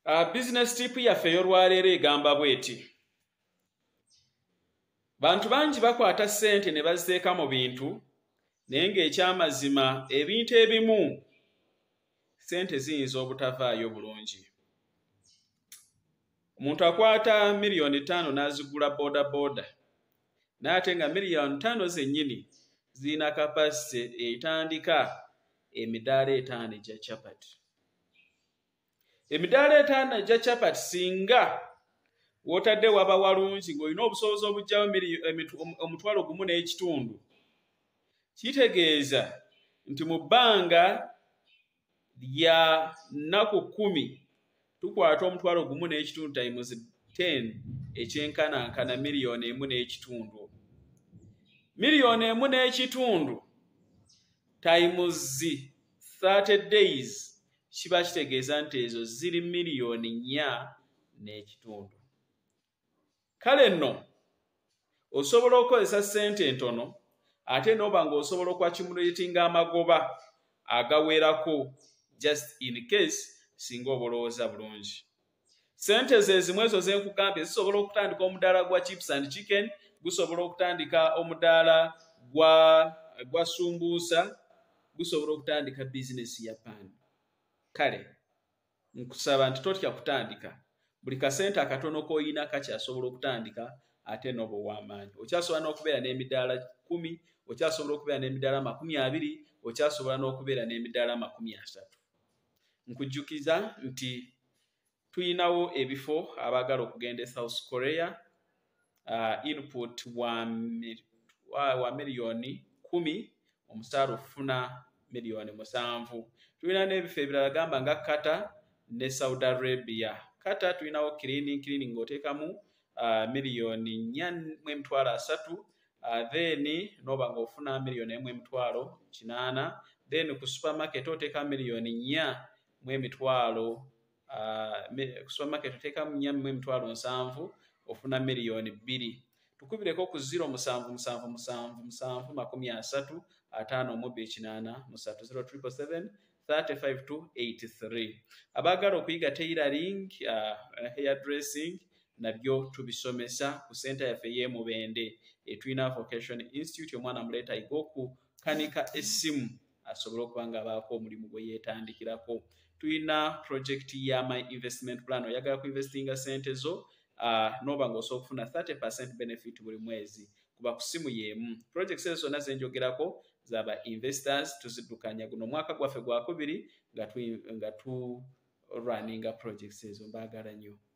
Business tip yaffe ey'olwaleero egamba bw'eti. Bantu bangi bakwata ssente ne baziteeka mu bintu naye ng'ekyamazima ebintu ebimu ssente ziyinza obutavaayo bulungi. Omuntu akwata miliyoni 5 n'azigula boodabooda naye ate nga miliyoni 5 zennyini zirina kapasite etandika emidaala 5 egya Chapati. Emidaala 5 egya Chapati singa wotadde waba walungi ng'olina obusobozi obujjawo omutwalo gumu n'ekitundu, kitegeeza nti mu bbanga lya nnaku 10 tukwata omutwalo gumu n'ekitundu times 10 ekyenkanankana miliyoni 1 n'ekitundu. Miliyoni 1 n'ekitundu times 30 days kiba kitegeeza nti ezo ziri miliyoni 4 n'ekitundu. Kale nno osobola okukozesa ssente entono ate n'oba ng'osobola okwakimulatinga amagoba agawerako just in case singa obolowooza bulungi. Ssente ze zimu ezo ze nkugambye zisobola okutandika omudaala gwa chips and chicken, gusobola okutandika omudaala gwa sumbuusa, gusobola okutandika bizinesi ya paani. Kale nkusaba nti totya kutandika. Buli kasente akatono k'oyina kakyasobola okutandika ate n'oba ow'amaanyi. Okyasobola n'okubeera n'emidaala 10, okyasobola okubeera n'emidaala 20, okyasobola n'okubeera n'emidaala 30. Nkujjukiza nti tuyinawo ebifo abaagala okugenda e South Korea, input wa miliyoni 10, omusaala ofuna miliyoni 7. Tulina n'ebifo ebirala gamba nga Qatar ne Saudi Arabia. Qatar tulinawo cleaning ng'oteekamu miliyoni 4.3, then n'oba ng'ofuna miliyoni 1.8, then ku supermarket oteeka miliyoni 4.7, supermarket oteekamu 4.7, ofuna miliyoni 2. Tukubireko ku 07777 30 3 35 Abaagala okuyiga tailoring, hairdressing nabyo tubisomesa ku center yaffe y'Emubende. Tulina Vocation Institute, omwana muleeta ayiga okukanika essimu asobole okuba ng'abaako omulimu gwe yeetandikirako. Tulina project ya My Investment Plan, oyagala kuinvestinga ssente zo n'oba ng'osobola okufuna 30% benefit buli mwezi kuba ku ssimu y'emu. Projects ezo zonna ze njogerako zaba investors tuziddukanya guno mwaka gwaffe gwa 2 nga tu runninga projects ezo. Mbaagala nnyo.